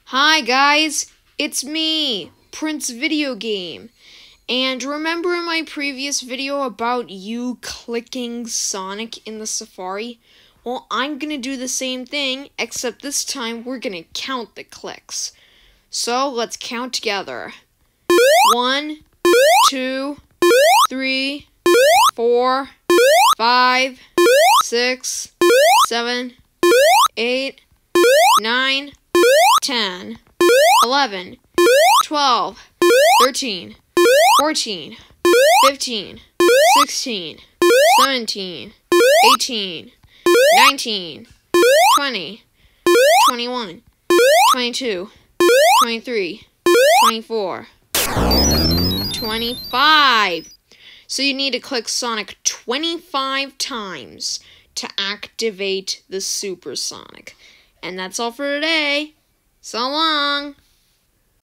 Hi guys, it's me, Prince Video Game. And remember in my previous video about you clicking Sonic in the Safari? Well, I'm gonna do the same thing, except this time we're gonna count the clicks. So let's count together. 1, 2, 3, 4, 5, 6, 7, 8, 9, 10, 11, 12, 13, 14, 15, 16, 17, 18, 19, 20, 21, 22, 23, 24, 25. So you need to click Sonic 25 times to activate the Supersonic. And that's all for today. So long!